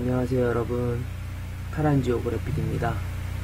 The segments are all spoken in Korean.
안녕하세요 여러분, 타란지오그래픽입니다.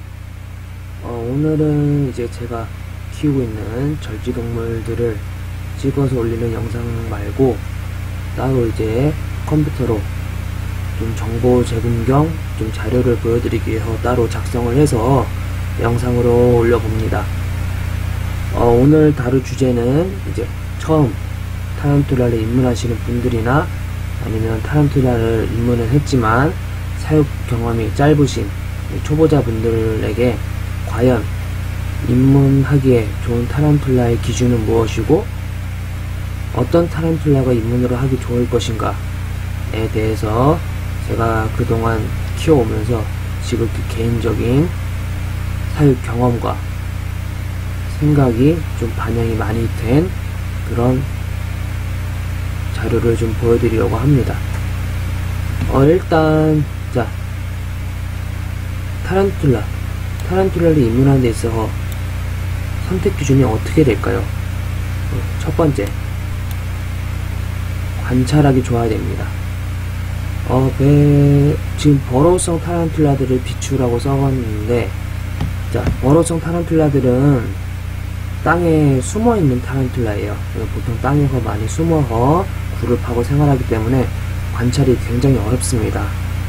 오늘은 이제 제가 키우고 있는 절지동물들을 찍어서 올리는 영상 말고 따로 이제 컴퓨터로 좀 정보 제공 겸 좀 자료를 보여드리기 위해서 따로 작성을 해서 영상으로 올려봅니다. 오늘 다룰 주제는 이제 처음 타란툴라를 입문하시는 분들이나 아니면 타란툴라를 입문을 했지만 사육 경험이 짧으신 초보자분들에게 과연 입문하기에 좋은 타란툴라의 기준은 무엇이고 어떤 타란툴라가 입문으로 하기 좋을 것인가에 대해서 제가 그동안 키워오면서 지극히 개인적인 사육 경험과 생각이 좀 반영이 많이 된 그런 자료를 좀 보여드리려고 합니다. 일단 자, 타란툴라를 입문하는 데 있어서 선택 기준이 어떻게 될까요? 첫 번째, 관찰하기 좋아야 됩니다. 지금 버로우성 타란툴라들을 비추라고 써봤는데, 자, 버로우성 타란툴라들은 땅에 숨어있는 타란툴라예요. 보통 땅에서 많이 숨어서 굴을 파고 생활하기 때문에 관찰이 굉장히 어렵습니다.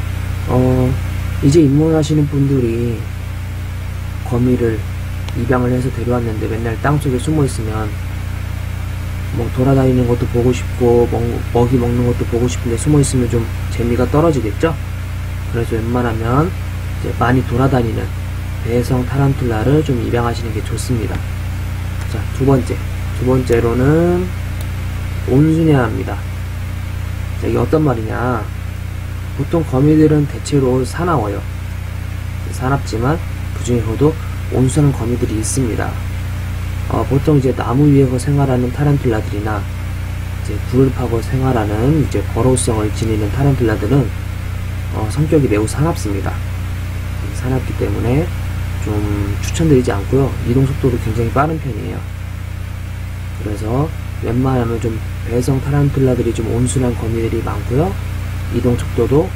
이제 입문하시는 분들이 거미를 입양을 해서 데려왔는데 맨날 땅속에 숨어있으면 뭐 돌아다니는 것도 보고 싶고 먹이 먹는 것도 보고 싶은데 숨어있으면 좀 재미가 떨어지겠죠? 그래서 웬만하면 이제 많이 돌아다니는 배성 타란툴라를 좀 입양하시는 게 좋습니다. 자, 두 번째로는 온순해야 합니다. 자, 이게 어떤 말이냐, 보통 거미들은 대체로 사나워요. 사납지만 그 중에서도 온순한 거미들이 있습니다. 보통 이제 나무 위에서 생활하는 타란툴라들이나 이제 굴을 파고 생활하는 이제 버로우성을 지니는 타란툴라들은 성격이 매우 사납습니다. 사납기 때문에 좀 추천드리지 않고요. 이동 속도도 굉장히 빠른 편이에요. 그래서 웬만하면 좀 배성 타란툴라들이 좀 온순한 거미들이 많고요. 이동 속도도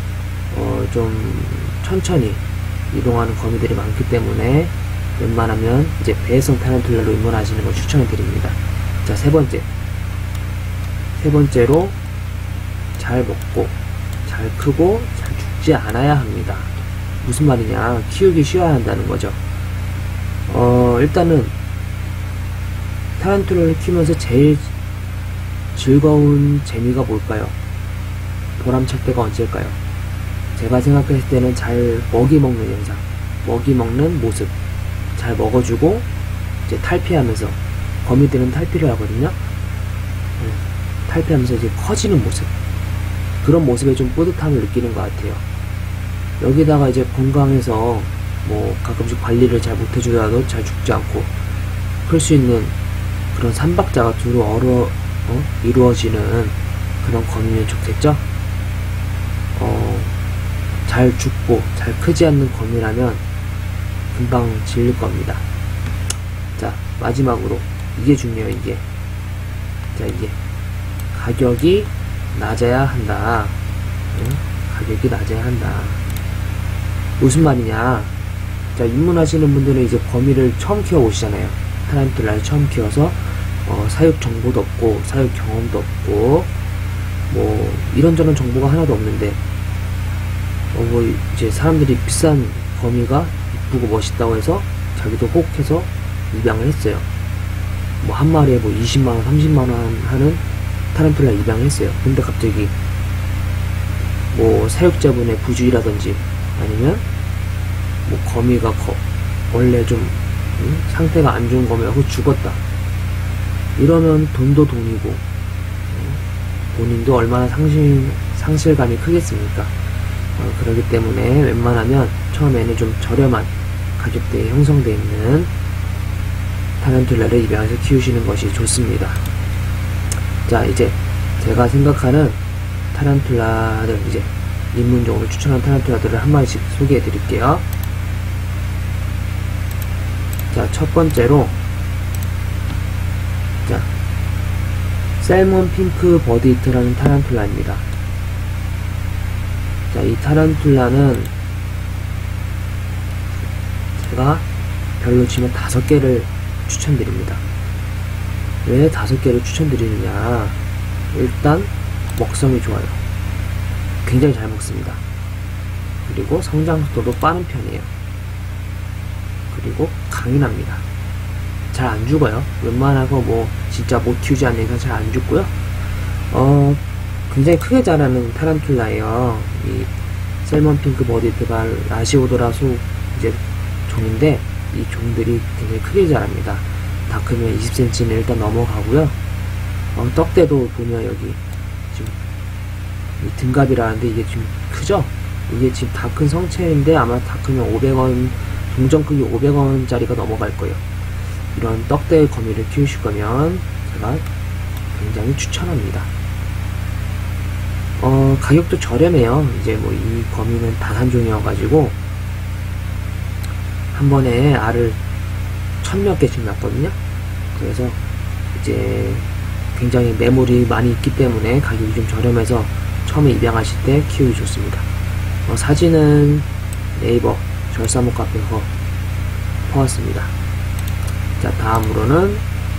좀 천천히 이동하는 거미들이 많기 때문에 웬만하면 이제 배성 타란툴라로 입문하시는 걸 추천을 드립니다. 자, 세 번째로 잘 먹고 잘 크고 잘 죽지 않아야 합니다. 무슨 말이냐, 키우기 쉬워야 한다는 거죠. 일단은 타란툴라를 키우면서 제일 즐거운 재미가 뭘까요? 보람찰 때가 언제일까요? 제가 생각했을 때는 잘 먹이 먹는 영상, 먹이 먹는 모습, 잘 먹어주고 이제 탈피하면서, 거미들은 탈피를 하거든요. 탈피하면서 이제 커지는 모습, 그런 모습에 좀 뿌듯함을 느끼는 것 같아요. 여기다가 이제 건강해서 뭐 가끔씩 관리를 잘 못해주더라도 잘 죽지 않고 클 수 있는 그런 삼박자가 두루 이루어지는 그런 거미면 좋겠죠? 잘 죽고 잘 크지 않는 거미라면 금방 질릴 겁니다. 자, 마지막으로 이게 중요해요. 이게 가격이 낮아야 한다. 가격이 낮아야 한다. 무슨 말이냐, 자, 입문하시는 분들은 이제 거미를 처음 키워 오시잖아요. 타란툴라를 처음 키워서 사육 정보도 없고 사육 경험도 없고 뭐 이런저런 정보가 하나도 없는데 뭐 이제 사람들이 비싼 거미가 이쁘고 멋있다고 해서 자기도 혹해서 입양을 했어요. 뭐 한 마리에 뭐 20만원 30만원 하는 타란툴라 입양을 했어요. 근데 갑자기 뭐 사육자분의 부주의라든지 아니면 뭐 거미가 원래 좀 상태가 안 좋은 거미라고 죽었다, 이러면 돈도 돈이고 본인도 얼마나 상실감이 크겠습니까? 그렇기 때문에 웬만하면 처음에는 좀 저렴한 가격대에 형성되어 있는 타란툴라를 입양해서 키우시는 것이 좋습니다. 자, 이제 제가 생각하는 타란툴라들, 이제 입문적으로 추천한 타란툴라들을 한 마리씩 소개해 드릴게요. 자, 첫 번째로, 자, 셀몬 핑크 버디히트라는 타란툴라입니다. 자, 이 타란툴라는 제가 별로 치면 5개를 추천드립니다. 왜 5개를 추천드리느냐? 일단 먹성이 좋아요. 굉장히 잘 먹습니다. 그리고 성장 속도도 빠른 편이에요. 그리고 강인합니다. 잘 안 죽어요. 웬만하고 뭐 진짜 못 키우지 않는 이상 잘 안 죽고요. 굉장히 크게 자라는 타란툴라예요. 이 셀먼 핑크 버디트가 라시오도라 소 이제 종인데, 이 종들이 굉장히 크게 자랍니다. 다 크면 20cm는 일단 넘어가고요. 떡대도 보면 여기 지금 이 등갑이라는데 이게 지금 크죠? 이게 지금 다 큰 성체인데 아마 다 크면 500원, 동전 크기 500원짜리가 넘어갈 거예요. 이런 떡대 거미를 키우실 거면 제가 굉장히 추천합니다. 가격도 저렴해요. 이제 뭐 이 거미는 다산종이어가지고 한 번에 알을 1000몇 개씩 낳거든요. 그래서 이제 굉장히 매물이 많이 있기 때문에 가격이 좀 저렴해서 처음에 입양하실 때 키우기 좋습니다. 사진은 네이버 절사목 카페에서 퍼왔습니다. 자, 다음으로는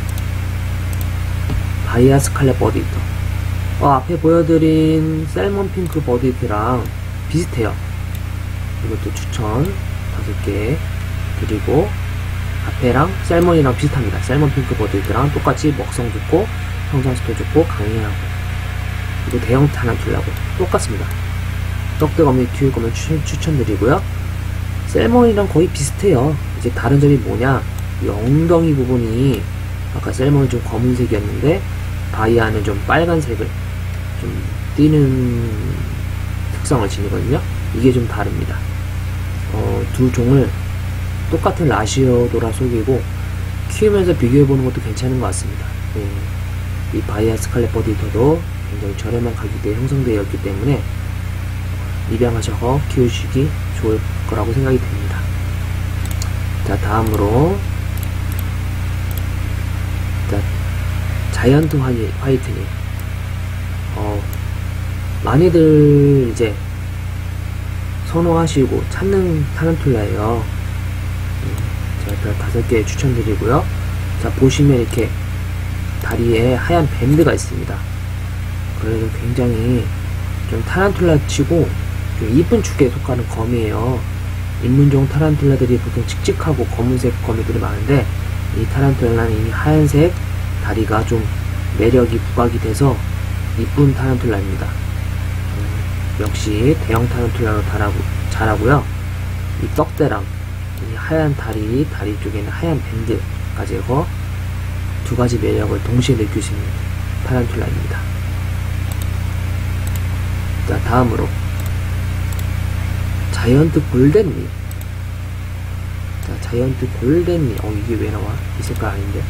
바이아 스칼렛 버디히터. 앞에 보여드린 셀먼 핑크 버디히트랑 비슷해요. 이것도 추천 5개 드리고, 앞에랑 셀먼이랑 비슷합니다. 셀먼 핑크 버디히트랑 똑같이 먹성 좋고 성장속도 좋고 강인하고, 그리고 대형 타란툴라고 똑같습니다. 떡대 거미 키울 거면 추천드리고요. 셀먼이랑 거의 비슷해요. 이제 다른 점이 뭐냐, 이 엉덩이 부분이 아까 셀먼은 좀 검은색이었는데 바이아는 좀 빨간색을 좀 띄는 특성을 지니거든요. 이게 좀 다릅니다. 두 종을 똑같은 라시오도라 속이고 키우면서 비교해보는 것도 괜찮은 것 같습니다. 이 바이아 스칼렛 버디히터도 굉장히 저렴한 가격대에 형성되어 있기 때문에 입양하셔서 키우시기 좋을 거라고 생각이 됩니다. 자, 다음으로 자이언트 화이트닝. 많이들 이제 선호하시고 찾는 타란툴라예요. 제가 별 5개 추천드리고요. 자, 보시면 이렇게 다리에 하얀 밴드가 있습니다. 그래서 굉장히 좀 타란툴라 치고 좀 이쁜 축에 속하는 거미예요. 인문종 타란툴라들이 보통 칙칙하고 검은색 거미들이 많은데, 이 타란툴라는 이 하얀색 다리가 좀 매력이 부각이 돼서 이쁜 타란툴라입니다. 역시 대형 타란툴라로 자라고요. 이 떡대랑 이 하얀 다리 쪽에는 하얀 밴드까지 해서 2가지 매력을 동시에 느낄 수 있는 타란툴라입니다. 자, 다음으로 자이언트 골덴리. 자, 자이언트 골덴리. 이게 왜 나와? 이 색깔 아닌데.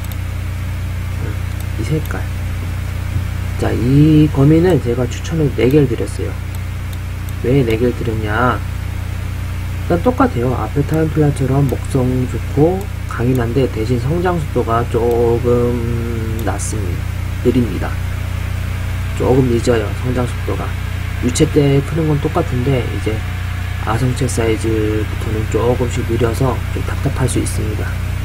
이 색깔. 자, 이 거미는 제가 추천을 4개를 드렸어요. 왜 4개를 드렸냐? 일단 똑같아요. 앞에 타란툴라처럼 먹성 좋고 강인한데, 대신 성장 속도가 조금 느립니다. 조금 늦어요, 성장 속도가. 유체 때 크는 건 똑같은데 이제 아성체 사이즈부터는 조금씩 느려서 좀 답답할 수 있습니다.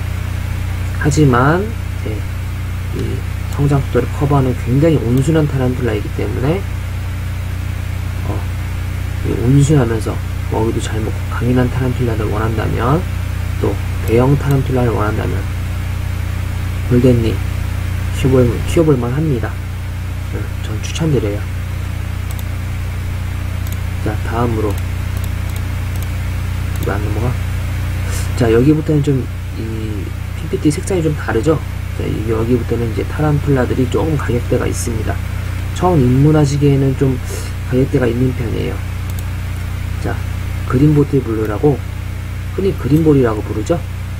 하지만 이 성장 속도를 커버하는 굉장히 온순한 타란툴라이기 때문에 온순하면서 먹이도 잘 먹고 강인한 타란툴라를 원한다면, 또 대형 타란툴라를 원한다면 골덴리 키워볼만 합니다. 전 추천드려요. 자, 다음으로 이거 안 넘어가? 자, 여기부터는 좀 이 PPT 색상이 좀 다르죠? 자, 여기부터는 이제 타란툴라들이 조금 가격대가 있습니다. 처음 입문하시기에는 좀 가격대가 있는 편이에요. 자, 그린보틀 블루라고, 흔히 그린볼이라고 부르죠?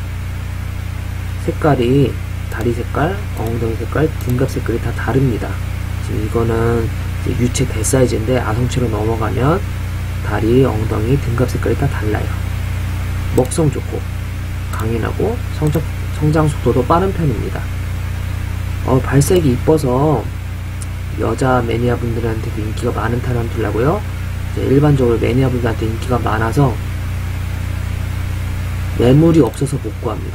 색깔이 다리 색깔, 엉덩이 색깔, 등갑 색깔이 다 다릅니다. 지금 이거는 이제 유체 대사이즈인데 아성체로 넘어가면 다리, 엉덩이, 등갑 색깔이 다 달라요. 먹성 좋고 강인하고 성장 속도도 빠른 편입니다. 발색이 이뻐서 여자 매니아 분들한테도 인기가 많은 타란툴라고요. 이제 일반적으로 매니아분들한테 인기가 많아서 매물이 없어서 못 구합니다.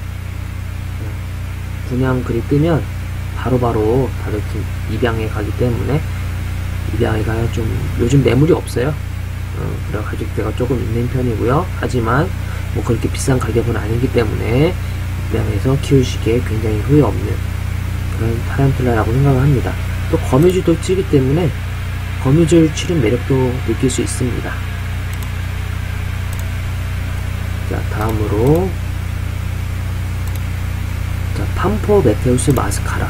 분양글이 뜨면 바로바로 다들 입양해 가기 때문에 입양해가 좀 요즘 매물이 없어요. 그래 가격대가 조금 있는 편이고요. 하지만 뭐 그렇게 비싼 가격은 아니기 때문에 입양해서 키우시기에 굉장히 후회 없는 그런 타란툴라라고 생각을 합니다. 또 거미줄도 치기 때문에 거미줄 치는 매력도 느낄 수 있습니다. 자, 다음으로 자, 팜포메테우스 마스카라.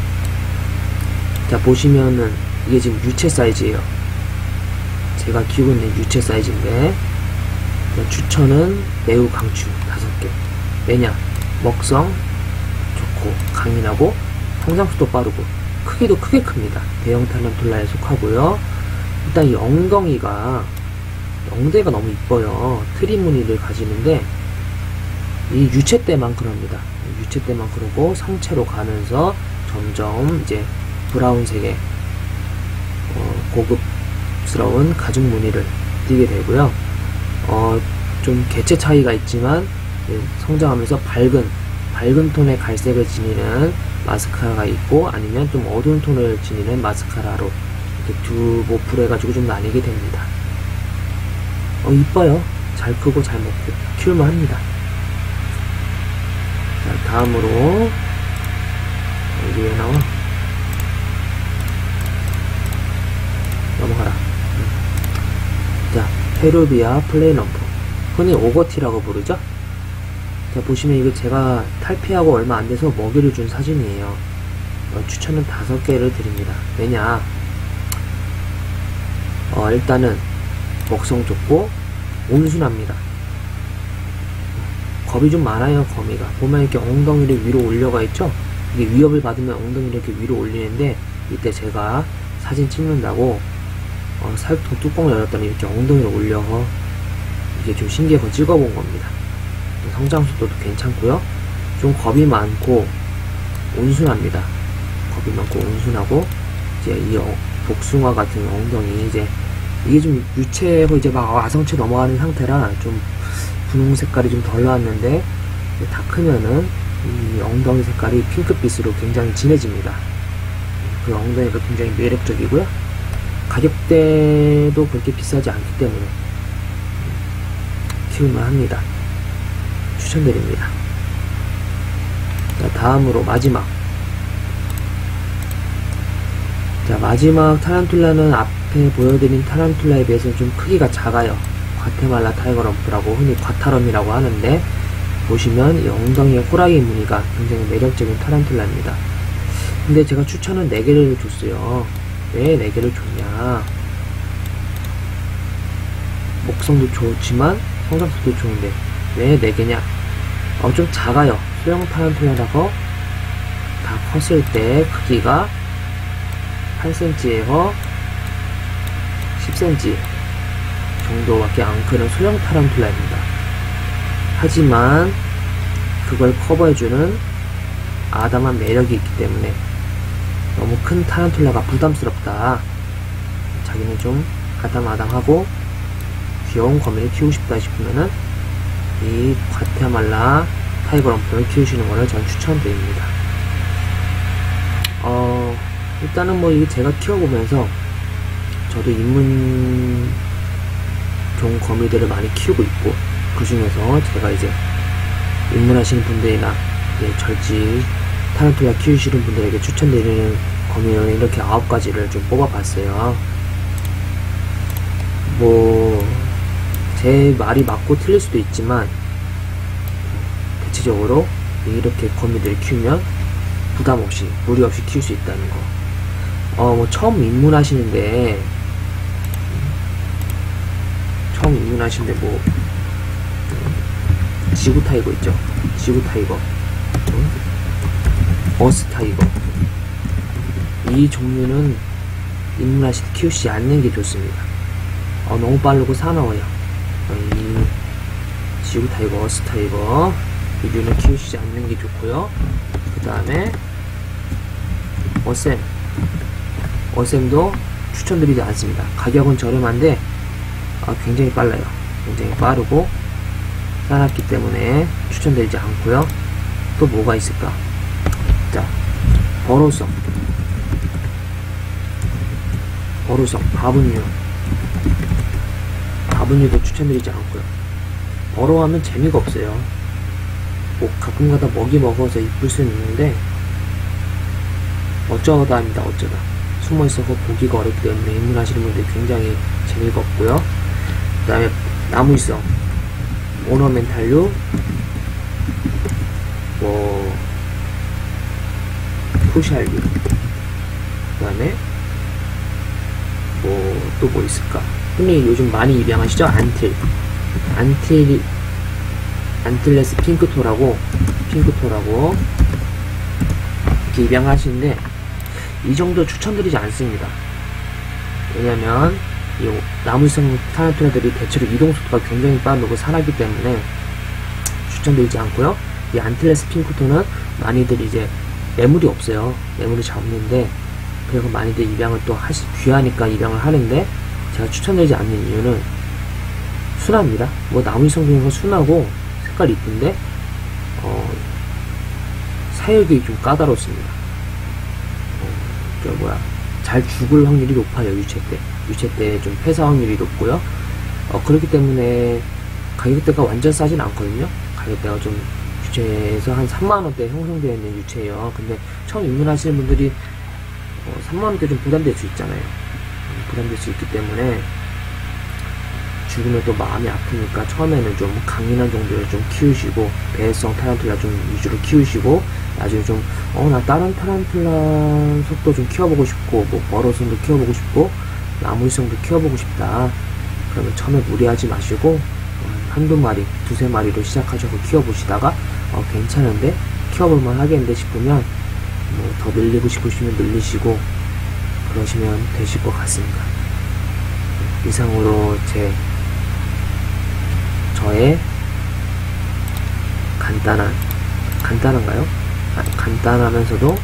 자, 보시면은 이게 지금 유체 사이즈예요. 제가 키우고 있는 유체 사이즈인데 추천은 매우 강추 5개. 왜냐? 먹성 좋고 강인하고 성장速도 빠르고 크기도 크게 큽니다. 대형 타란툴라에 속하고요. 일단 이 엉덩이가 너무 이뻐요. 트리 무늬를 가지는데 이 유체 때만 그럽니다. 유체 때만 그러고 성체로 가면서 점점 이제 브라운색의 고급스러운 가죽 무늬를 띠게 되고요. 좀 개체 차이가 있지만 성장하면서 밝은 톤의 갈색을 지니는 마스카라가 있고 아니면 좀 어두운 톤을 지니는 마스카라로 이렇게 두 모프로 해가지고 좀 나뉘게 됩니다. 이뻐요. 잘 크고 잘 먹고 키울만 합니다. 자, 다음으로 여기 왜 나와? 넘어가라. 자, 페루비아 플레이넘프, 흔히 오거티라고 부르죠. 자, 보시면 이거 제가 탈피하고 얼마 안 돼서 먹이를 준 사진이에요. 추천은 5개를 드립니다. 왜냐? 일단은 먹성 좋고 온순합니다. 겁이 좀 많아요. 거미가 보면 이렇게 엉덩이를 위로 올려가 있죠. 이게 위협을 받으면 엉덩이를 이렇게 위로 올리는데 이때 제가 사진 찍는다고 사육통 뚜껑을 열었더니 이렇게 엉덩이를 올려서 이게 좀 신기해서 찍어본 겁니다. 성장 속도도 괜찮고요. 좀 겁이 많고 온순합니다. 겁이 많고 온순하고 이제 이 복숭아 같은 엉덩이 이게 좀 유체고 이제 막 아성체 넘어가는 상태라 좀 분홍 색깔이 좀 덜 나왔는데 다 크면은 이 엉덩이 색깔이 핑크빛으로 굉장히 진해집니다. 그 엉덩이가 굉장히 매력적이고요. 가격대도 그렇게 비싸지 않기 때문에 키울만 합니다. 추천드립니다. 자, 다음으로 마지막 타란툴라는 앞에 보여드린 타란툴라에 비해서 좀 크기가 작아요. 과테말라 타이거럼프라고 흔히 과타럼이라고 하는데 보시면 이 엉덩이에 호랑이 무늬가 굉장히 매력적인 타란툴라입니다. 근데 제가 추천은 4개를 줬어요. 왜 4개를 줬냐? 먹성도 좋지만 성장성도 좋은데 왜 4개냐? 좀 작아요. 소형 타란툴라라서 다 컸을 때 크기가 8cm에서 10cm 정도밖에 안 크는 소형 타란툴라입니다. 하지만 그걸 커버해주는 아담한 매력이 있기 때문에 너무 큰 타란툴라가 부담스럽다. 자기는 좀 아담아담하고 귀여운 거미를 키우고 싶다 싶으면은 이 과테말라 타이거럼프를 키우시는 거를 전 추천드립니다. 일단은 뭐 이게 제가 키워보면서 저도 입문종 거미들을 많이 키우고 있고 그 중에서 제가 이제 입문하시는 분들이나 절지 타란툴라 키우시는 분들에게 추천드리는 거미는 이렇게 9가지를 좀 뽑아봤어요. 뭐 제 말이 맞고 틀릴 수도 있지만 대체적으로 이렇게 거미들을 키우면 부담 없이 무리 없이 키울 수 있다는 거. 뭐 처음 입문하시는데 뭐 지구 타이거 있죠. 지구 타이거, 어스 타이거. 이 종류는 입문하실 때 키우시지 않는 게 좋습니다. 너무 빠르고 사나워요. 이 지구 타이거, 어스 타이거 이 류는 키우시지 않는 게 좋고요. 그 다음에 어셈도 추천드리지 않습니다. 가격은 저렴한데 굉장히 빨라요. 굉장히 빠르고 싸놨기 때문에 추천드리지 않고요. 또 뭐가 있을까? 자, 버로성, 바분유도 추천드리지 않고요. 버로하면 재미가 없어요. 뭐 가끔가다 먹이 먹어서 이쁠 수는 있는데 어쩌다 합니다. 어쩌다 숨어있어서 보기가 어렵기 때문에 입문하시는 분들 굉장히 재미가 없고요. 그 다음에 나무위성, 오너멘탈류, 뭐 푸샬류, 그 다음에 뭐 또 뭐 있을까? 흔히 요즘 많이 입양하시죠? 안틸레스 핑크토라고 이렇게 입양하시는데 이 정도 추천드리지 않습니다. 왜냐면 이 나무위성 타란툴라들이 대체로 이동 속도가 굉장히 빠르고 산하기 때문에 추천드리지 않고요. 이 안틸레스 핑크토는 많이들 이제 매물이 없어요. 매물이 잘 없는데 그래서 많이들 입양을 또 귀하니까 입양을 하는데 제가 추천드리지 않는 이유는 순합니다. 뭐 나무위성 중에서 순하고 색깔 이쁜데 사육이 좀 까다롭습니다. 잘 죽을 확률이 높아요. 유체 때 좀 폐사 확률이 높고요. 그렇기 때문에 가격대가 완전 싸진 않거든요. 가격대가 좀 유체에서 한 3만원대 형성되어 있는 유체예요. 근데 처음 입문하시는 분들이 3만원대 좀 부담될 수 있잖아요. 부담될 수 있기 때문에 죽으면 또 마음이 아프니까 처음에는 좀 강인한 정도를 좀 키우시고 배회성 타란툴라 좀 위주로 키우시고 나중에 좀 나 다른 타란툴라 속도 좀 키워보고 싶고 뭐 버러성도 키워보고 싶고 나무위성도 키워보고 싶다. 그러면 처음에 무리하지 마시고 한두 마리, 두세 마리로 시작하셔서 키워보시다가 괜찮은데 키워볼만 하겠는데 싶으면 뭐 더 늘리고 싶으시면 늘리시고 그러시면 되실 것 같습니다. 이상으로 저의 간단한가요? 간단하면서도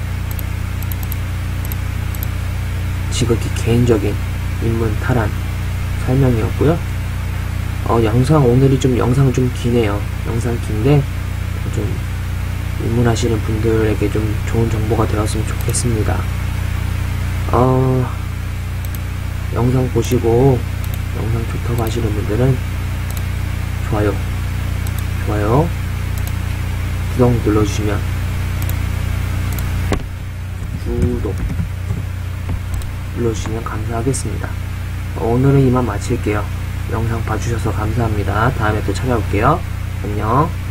지극히 개인적인 입문 타란 설명이었고요. 오늘이 좀 영상 좀 기네요. 영상 긴데 좀 입문하시는 분들에게 좀 좋은 정보가 되었으면 좋겠습니다. 영상 보시고 영상 좋다고 하시는 분들은 좋아요, 구독 눌러주시면 감사하겠습니다. 오늘은 이만 마칠게요. 영상 봐주셔서 감사합니다. 다음에 또 찾아올게요. 안녕.